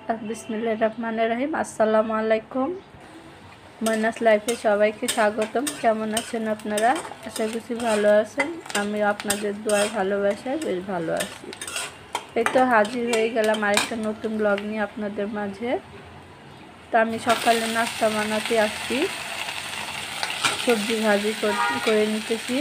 বিসমিল্লাহির রহমানির রহিম। আসসালামু আলাইকুম। ময়নাস লাইফে সবাইকে স্বাগতম। কেমন আছেন আপনারা? আশা করছি ভালো আছেন। আমি আপনাদের দোয়ায় ভালোবাসায় বেশ ভালো আছি। এই তো হাজির হয়ে গেলাম আরেকটা নতুন ব্লগ নিয়ে আপনাদের মাঝে। তো আমি সকালে নাস্তা বানাতে আসছি, সবজি ভাজি করে নিতেছি।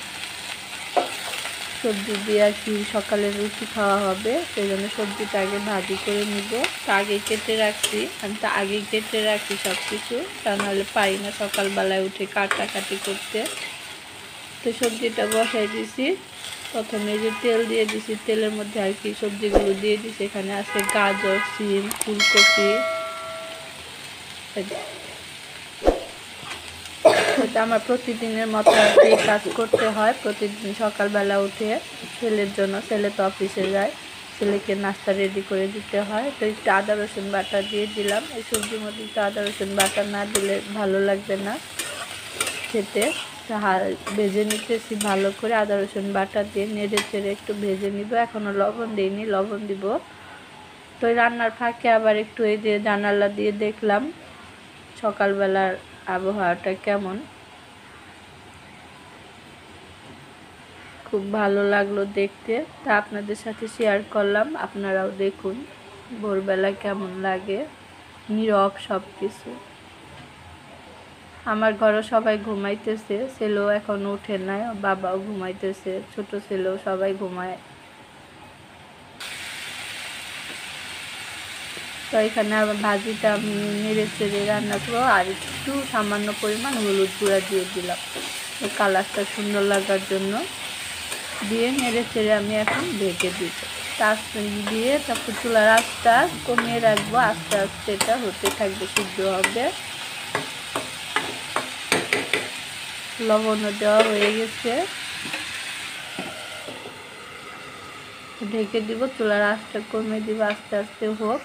সবজি দিয়ে আর কি সকালে রুটি খাওয়া হবে, সেই জন্য সবজিটা আগে ভাজি করে নিব। তা আগে কেটে রাখছি, আমি তো আগে কেটে রাখি সব কিছু, তা নাহলে পারি না সকালবেলায় উঠে কাটাকাটি করতে। তো সবজিটা বসাই দিছি। প্রথমে যে তেল দিয়ে দিছি, তেলের মধ্যে আর কি সবজিগুলো দিয়ে দিছি। এখানে আছে গাজর, সিম, ফুলকপি। এটা আমার প্রতিদিনের মতো আর কি কাজ করতে হয়। প্রতিদিন সকালবেলা উঠে ছেলের জন্য, ছেলে তো অফিসে যায়, ছেলেকে নাস্তা রেডি করে দিতে হয়। তো একটু আদা রসুন বাটা দিয়ে দিলাম। এই সবজির মধ্যে একটু আদা রসুন বাটা না দিলে ভালো লাগবে না খেতে। ভেজে নিতেছি ভালো করে, আদা রসুন বাটা দিয়ে নেড়ে চেড়ে একটু ভেজে নিব। এখনও লবণ দিইনি, লবণ দিব। তো রান্নার ফাঁকে আবার একটু এই যে জানালা দিয়ে দেখলাম সকালবেলার আবহাওয়াটা কেমন। খুব ভালো লাগলো দেখতে, তা আপনাদের সাথে শেয়ার করলাম। আপনারাও দেখুন ভোরবেলা কেমন লাগে, নীরব সব কিছু। আমার ঘরে সবাই ঘুমাইতেছে, ছেলেও এখন উঠে নাই, বাবাও ঘুমাইতেছে, ছোট ছেলেও, সবাই ঘুমায়। তো এখানে আবার ভাজিটা আমি নেড়ে চেড়ে রান্না করবো, আর একটু সামান্য পরিমাণ হলুদ গুঁড়া দিয়ে দিলাম কালারটা সুন্দর লাগার জন্য। দিয়ে নেড়ে চেড়ে আমি এখন ঢেকে দিব। দিয়ে তারপর চুলার আঁচটা কমিয়ে রাখবো, আস্তে আস্তে এটা হতে থাকবে, সিদ্ধ হবে। লবণও দেওয়া হয়ে গেছে, ঢেকে দিব। চুলার আঁচটা কমিয়ে দিব, আস্তে আস্তে হোক।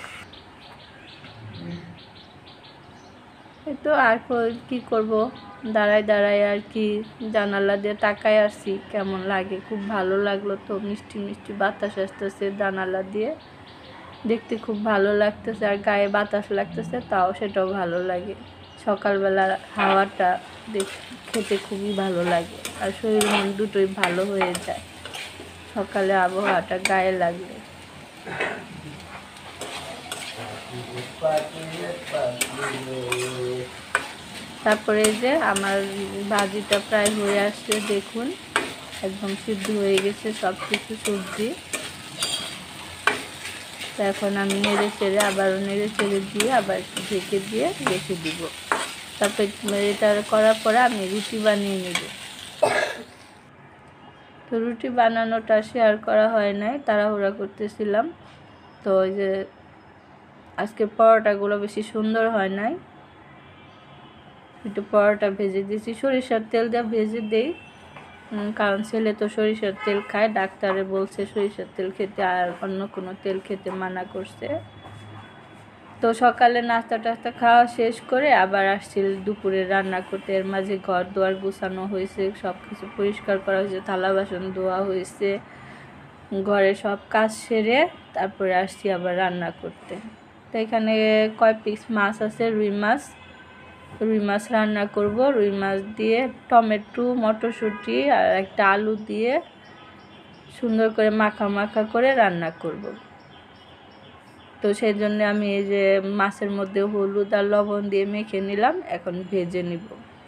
এই তো আর কি করব, দাঁড়ায় দাঁড়ায় আর কি জানালা দিয়ে তাকায় আসি কেমন লাগে। খুব ভালো লাগলো। তো মিষ্টি মিষ্টি বাতাস আসতেছে জানালা দিয়ে, দেখতে খুব ভালো লাগতেছে, আর গায়ে বাতাস লাগতেছে, তাও সেটাও ভালো লাগে। সকালবেলার হাওয়াটা খেতে খুবই ভালো লাগে, আর শরীর মন দুটোই ভালো হয়ে যায় সকালে আবহাওয়াটা গায়ে লাগলে। তারপরে যে আমার ভাজিটা প্রায় হয়ে আসছে, দেখুন একদম সিদ্ধ হয়ে গেছে সব কিছু সবজি। তো এখন আমি নেড়ে চেড়ে আবারও নেড়ে চেড়ে দিয়ে আবার একটু ঢেকে দিয়ে রেখে দিব। তারপর এটা করার পরে আমি রুটি বানিয়ে নেব। তো রুটি বানানোটা শেয়ার করা হয় নাই, তাড়াহুড়া করতেছিলাম। তো ওই যে আজকে পরোটাগুলো বেশি সুন্দর হয় নাই, একটু পরোটা ভেজে দিয়েছি, সরিষার তেল দিয়ে ভেজে দেই, কারণ ছেলে তো সরিষার তেল খায়। ডাক্তারে বলছে সরিষার তেল খেতে, আর অন্য কোনো তেল খেতে মানা করছে। তো সকালে নাস্তা টাস্তা খাওয়া শেষ করে আবার আসছিল দুপুরে রান্না করতে। এর মাঝে ঘর দুয়ার গুছানো হয়েছে, সব কিছু পরিষ্কার করা হয়েছে, থালা বাসন ধোয়া হয়েছে, ঘরে সব কাজ সেরে তারপরে আসছি আবার রান্না করতে। তো এখানে কয় পিস মাছ আছে, রুই মাছ রান্না করব। রুই মাছ দিয়ে টমেটো, মটরশুঁটি আর একটা আলু দিয়ে সুন্দর করে মাখা মাখা করে রান্না করব। তো সেই জন্য আমি এই যে মাছের মধ্যে হলুদ আর লবণ দিয়ে মেখে নিলাম, এখন ভেজে নিব।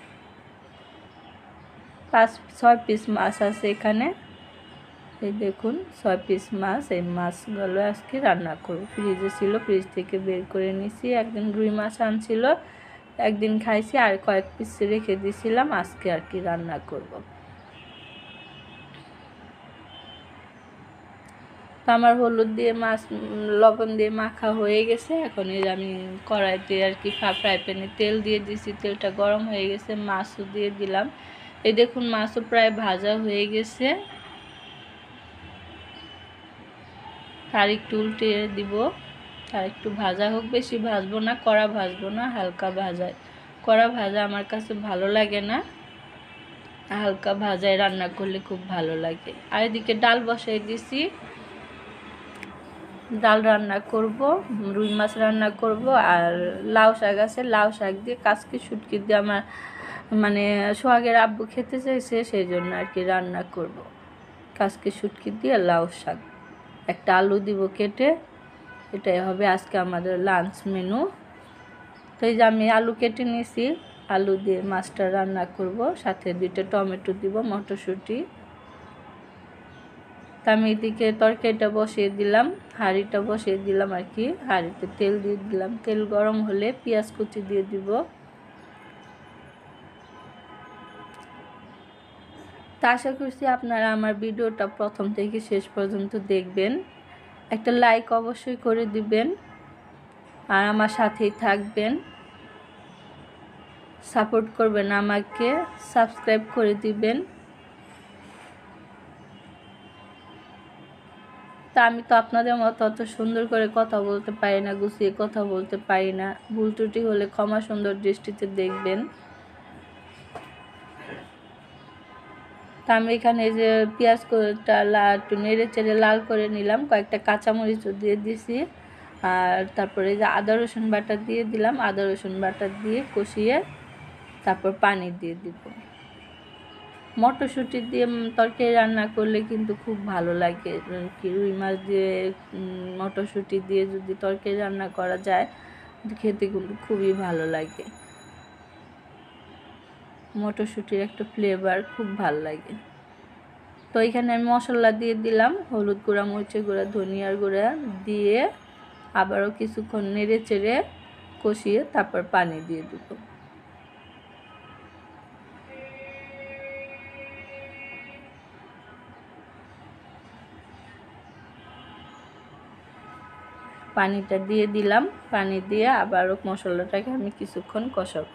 5-6 পিস মাছ আছে এখানে, এই দেখুন 6 পিস মাছ। এই মাছগুলো আজকে রান্না করব। ফ্রিজে ছিল, ফ্রিজ থেকে বের করে নিয়েছি। একদিন রুই মাছ আনছিল, একদিন খাইছি, আর কয়েক পিস রেখে দিয়েছিলাম, আজকে আর কি রান্না করব। তো আমার হলুদ দিয়ে মাছ লবণ দিয়ে মাখা হয়ে গেছে। এখন এই আমি কড়াইতে আর কি ফ্রাই প্যানে তেল দিয়ে দিয়েছি, তেলটা গরম হয়ে গেছে, মাছও দিয়ে দিলাম। এই দেখুন মাছও প্রায় ভাজা হয়ে গেছে, আর একটু উল্টে দিব, আর একটু ভাজা হোক, বেশি ভাজবো না, কড়া ভাজবো না, হালকা ভাজায়। কড়া ভাজা আমার কাছে ভালো লাগে না, হালকা ভাজায় রান্না করলে খুব ভালো লাগে। আর এদিকে ডাল বসাই দিছি, ডাল রান্না করব, রুই মাছ রান্না করব, আর লাউ শাক আছে, লাউ শাক দিয়ে কাচকি শুটকি দিয়ে আমার মানে সোহাগের আব্বু খেতে চাইছে, সেই জন্য আর কি রান্না করব। কাচকি শুটকি দিয়ে লাউ শাক, একটা আলু দিব কেটে। এটাই হবে আজকে আমাদের লাঞ্চ মেনু। তো এই যে আমি আলু কেটে নিয়েছি, আলু দিয়ে মাছটা রান্না করব, সাথে 2টা টমেটো দিব, মটরশুঁটি। তা আমি এদিকে তরকারিটা বসিয়ে দিলাম, হাঁড়িটা বসিয়ে দিলাম আর কি। হাঁড়িতে তেল দিয়ে দিলাম, তেল গরম হলে পেঁয়াজ কুচি দিয়ে দিব। তা আশা করছি আপনারা আমার ভিডিওটা প্রথম থেকে শেষ পর্যন্ত দেখবেন। একটা লাইক অবশ্যই করে দিবেন, আর আমার সাথেই থাকবেন, সাপোর্ট করবেন আমাকে, সাবস্ক্রাইব করে দিবেন। তা আমি তো আপনাদের মতো অত সুন্দর করে কথা বলতে পারি না, গুছিয়ে কথা বলতে পারি না। ভুল ত্রুটি হলে ক্ষমা সুন্দর দৃষ্টিতে দেখবেন। তা আমি এখানে যে পেঁয়াজটা একটু নেড়ে চেড়ে লাল করে নিলাম, কয়েকটা কাঁচামরিচও দিয়ে দিছি, আর তারপরে যে আদা রসুন বাটা দিয়ে দিলাম। আদা রসুন বাটা দিয়ে কষিয়ে তারপর পানি দিয়ে দিব। মটরশুঁটি দিয়ে তরকারি রান্না করলে কিন্তু খুব ভালো লাগে, কি রুই মাছ দিয়ে মটরশুঁটি দিয়ে যদি তরকারি রান্না করা যায় খেতে কিন্তু খুবই ভালো লাগে। মটরশুঁটির একটা ফ্লেভার খুব ভালো লাগে। তো এখানে আমি মশলা দিয়ে দিলাম, হলুদ গুঁড়া, মরিচের গুঁড়া, ধনিয়ার গুঁড়া দিয়ে আবারও কিছুক্ষণ নেড়ে চেড়ে কষিয়ে তারপর পানি দিয়ে দেব। পানিটা দিয়ে দিলাম, পানি দিয়ে আবারও মশলাটাকে আমি কিছুক্ষণ কষাবো।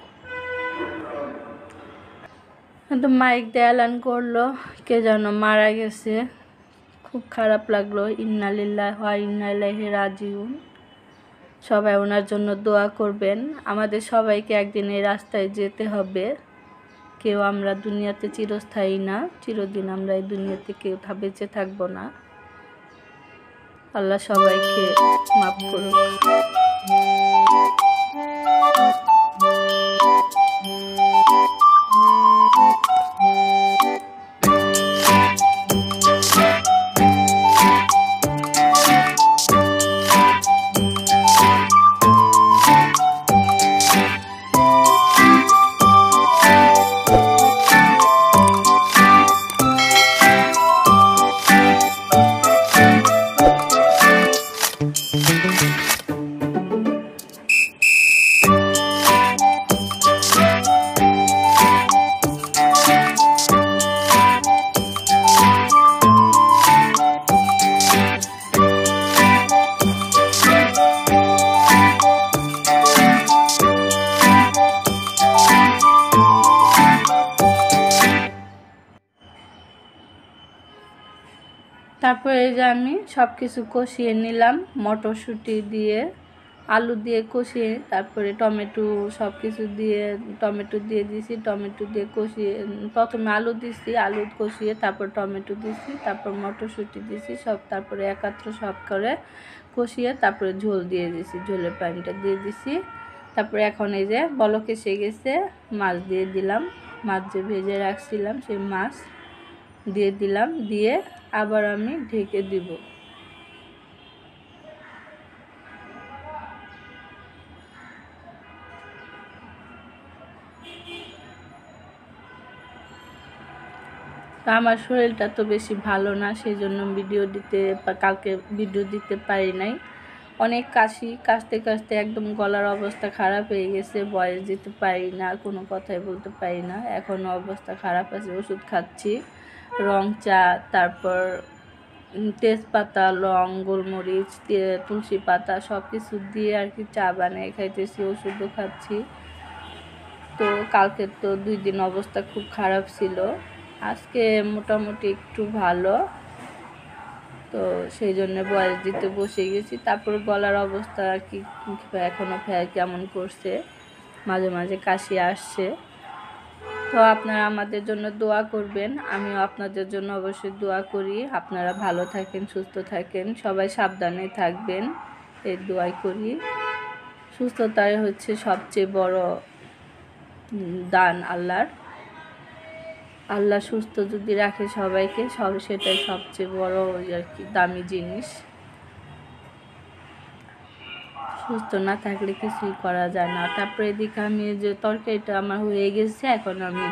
তো মাইক দিয়ে এলান করলো কে যেন মারা গেছে, খুব খারাপ লাগলো। ইন্না লিল্লাহি ওয়া ইন্না ইলাইহি রাজিউন। সবাই ওনার জন্য দোয়া করবেন। আমাদের সবাইকে একদিন এই রাস্তায় যেতে হবে, কেউ আমরা দুনিয়াতে চিরস্থায়ী না, চিরদিন আমরা এই দুনিয়াতে কেউ বেঁচে থাকবো না। আল্লাহ সবাইকে মাফ করুক। তারপরে এই যে আমি সব কিছু কষিয়ে নিলাম, মটরশুঁটি দিয়ে আলু দিয়ে কষিয়ে, তারপরে টমেটো সব কিছু দিয়ে টমেটো দিয়ে দিছি, টমেটো দিয়ে কষিয়ে প্রথমে আলু দিছি, আলু কষিয়ে তারপর টমেটো দিছি, তারপর মটরশুঁটি দিছি সব, তারপরে একাত্র সব করে কষিয়ে তারপরে ঝোল দিয়ে দিছি, ঝোলের পানিটা দিয়ে দিছি। তারপরে এখন এই যে বলক এসে গেছে, মাছ দিয়ে দিলাম, মাছ যে ভেজে রাখছিলাম সেই মাছ দিয়ে দিলাম, দিয়ে আবার আমি ঢেকে দিব। তা আমার শরীরটা তো বেশি ভালো না, সেই জন্য কালকে ভিডিও দিতে পারি নাই। অনেক কাশতে কাশতে একদম গলার অবস্থা খারাপ হয়ে গেছে, ভয়েস দিতে পারি না, কোনো কথাই বলতে পারি না, এখনও অবস্থা খারাপ আছে। ওষুধ খাচ্ছি, রং চা, তারপর তেজপাতা, লং, গোলমরিচ, তুলসী পাতা সব কিছু দিয়ে আর কি চা বানিয়ে খাইতেছি, ওষুধও খাচ্ছি। তো কালকে তো 2 দিন অবস্থা খুব খারাপ ছিল, আজকে মোটামুটি একটু ভালো, তো সেই জন্য বয়স দিতে বসে গেছি। তারপর গলার অবস্থা আর কি এখনও কেমন করছে, মাঝে মাঝে কাশি আসছে। তো তো আপনারা আমাদের জন্য দোয়া করবেন, আমিও আপনাদের জন্য অবশ্যই দোয়া করি। আপনারা ভালো থাকেন, সুস্থ থাকেন, সবাই সাবধানে থাকবেন, এই দোয়াই করি। সুস্থতাই হচ্ছে সবচেয়ে বড় দান আল্লাহর। আল্লাহ সুস্থ যদি রাখে সবাইকে, সেটাই সবচেয়ে বড় আর কি দামি জিনিস। সুস্থ না থাকলে কিছুই করা যায় না। তারপরে এদিকে আমি যে তরকারিটা আমার হয়ে গেছে, এখন আমি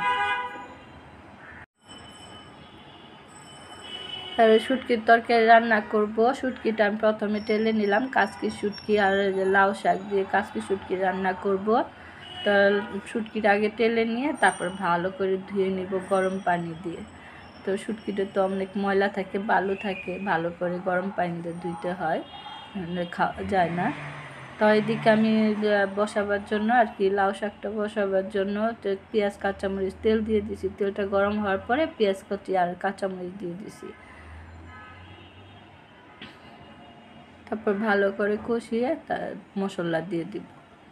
শুটকির তরকারি রান্না করব। শুটকিটা আমি প্রথমে টেলে নিলাম, কাচকি শুটকি আর লাউ শাক দিয়ে কাচকি শুটকি রান্না করব। তা শুটকিটা আগে টেলে নিয়ে তারপর ভালো করে ধুয়ে নিব গরম পানি দিয়ে। তো শুটকিটা তো অনেক ময়লা থাকে, বালু থাকে, ভালো করে গরম পানি দিয়ে ধুইতে হয়, খাওয়া যায় না। তো এদিকে আমি বসাবার জন্য আর কি লাউ শাকটা বসাবার জন্য পেঁয়াজ কাঁচামরিচ তেল দিয়ে দিছি। তেলটা গরম হওয়ার পরে পেঁয়াজ কুচি আর কাঁচামরিচ দিয়ে দিছি। তারপর ভালো করে কষিয়ে তার মশলা দিয়ে দিব।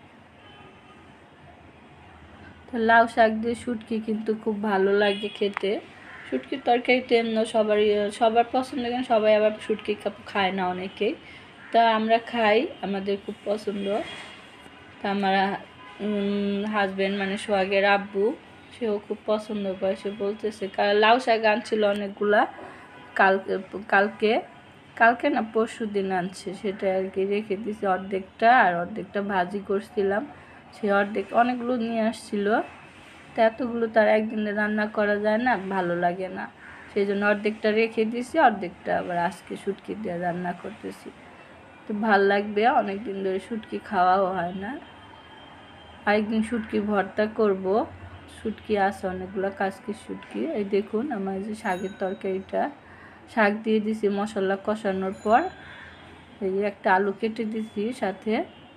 তো লাউ শাক দিয়ে শুটকি কিন্তু খুব ভালো লাগে খেতে। শুটকির তরকারিতে সবার পছন্দ, কেন সবাই আবার শুটকি খায় না অনেকেই। তা আমরা খাই, আমাদের খুব পছন্দ। তা আমার হাজব্যান্ড মানে সোহাগের আব্বু, সেও খুব পছন্দ করে। সে বলতেছে লাউ শাক আনছিল অনেকগুলা, কালকে কালকে না পরশু দিন আনছে, সেটা আর কি রেখে দিয়েছি অর্ধেকটা, আর অর্ধেকটা ভাজি করছিলাম। সে অর্ধেক অনেকগুলো নিয়ে আসছিল, তো এতগুলো তার একদিনে রান্না করা যায় না, ভালো লাগে না। সেই জন্য অর্ধেকটা রেখে দিয়েছি, অর্ধেকটা আবার আজকে শুটকি দিয়ে রান্না করতেছি। তো ভাল লাগবে, অনেকদিন ধরে শুটকি খাওয়াও হয় না। আরেকদিন শুটকি ভর্তা করব। শুটকি আছে অনেকগুলো, কাচকি শুটকি। এই দেখুন আমার যে শাকের তরকারিটা, শাক দিয়ে দিছি মশলা কষানোর পর। এই একটা আলু কেটে দিছি সাথে,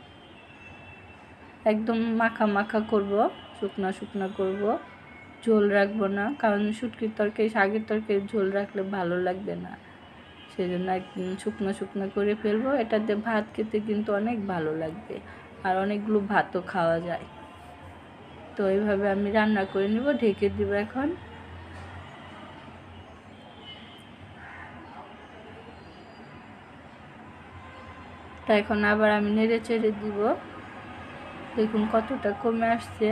একদম মাখা মাখা করব, শুকনা শুকনা করব, ঝোল রাখবো না। কারণ শুটকির তরকারি শাকের তরকারি ঝোল রাখলে ভালো লাগবে না, সেই জন্য একদিন শুকনো শুকনো করে ফেলবো। এটাতে ভাত খেতে কিন্তু অনেক ভালো লাগবে, আর অনেকগুলো ভাতও খাওয়া যায়। তো এইভাবে আমি রান্না করে নিব, ঢেকে দিব এখন। তা এখন আবার আমি নেড়ে চেড়ে দিব। দেখুন কতটা কমে আসছে।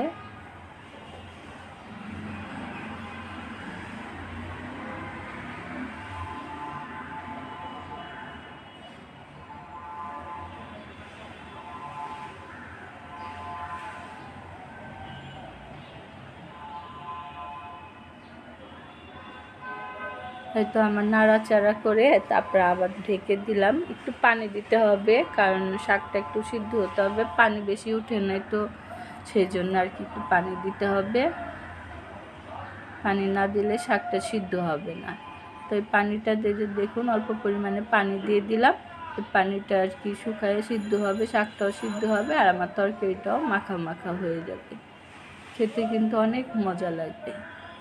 হয়তো আমার নাড়াচাড়া করে তারপর আবার ঢেকে দিলাম। একটু পানি দিতে হবে, কারণ শাকটা একটু সিদ্ধ হতে হবে, পানি বেশি উঠে নাই তো, সেই জন্য আর কি একটু পানি দিতে হবে। পানি না দিলে শাকটা সিদ্ধ হবে না। তো এই পানিটা দিয়ে দেখুন অল্প পরিমাণে পানি দিয়ে দিলাম। এই পানিটা আর কি শুকায় সিদ্ধ হবে, শাকটাও সিদ্ধ হবে, আর আমার তরকারিটাও মাখা মাখা হয়ে যাবে। খেতে কিন্তু অনেক মজা লাগবে।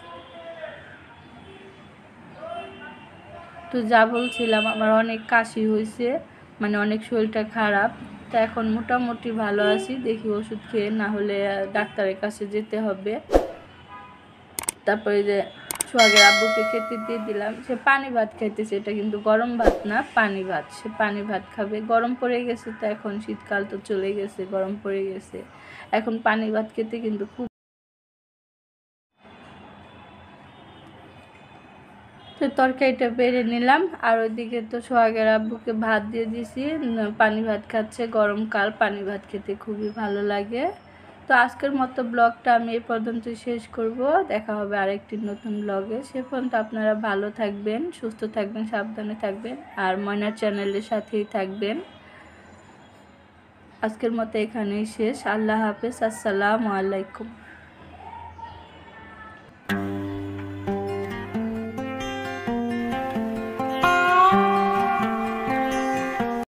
তো যা বলছিলাম, আমার অনেক কাশি হয়েছে, মানে অনেক শরীরটা খারাপ। তো এখন মোটামুটি ভালো আছি, দেখি ওষুধ খেয়ে, না হলে ডাক্তারের কাছে যেতে হবে। তারপরে যে সোহাগের আব্বুকে খেতে দিয়ে দিলাম, সে পানি ভাত খাইতেছে। এটা কিন্তু গরম ভাত না, পানি ভাত। সে পানি ভাত খাবে, গরম পড়ে গেছে তো, এখন শীতকাল তো চলে গেছে, গরম পড়ে গেছে, এখন পানি ভাত খেতে কিন্তু খুব। তো তরকারিটা বেড়ে নিলাম, আর ওইদিকে তো সোহাগের আব্বুকে ভাত দিয়ে দিছি, পানি ভাত খাচ্ছে। গরমকাল পানি ভাত খেতে খুবই ভালো লাগে। তো আজকের মতো ব্লগটা আমি এই পর্যন্ত শেষ করব। দেখা হবে আরেকটি নতুন ব্লগে। সে পর্যন্ত আপনারা ভালো থাকবেন, সুস্থ থাকবেন, সাবধানে থাকবেন, আর ময়নার চ্যানেলের সাথেই থাকবেন। আজকের মতো এখানেই শেষ। আল্লাহ হাফেজ, আসসালামু আলাইকুম।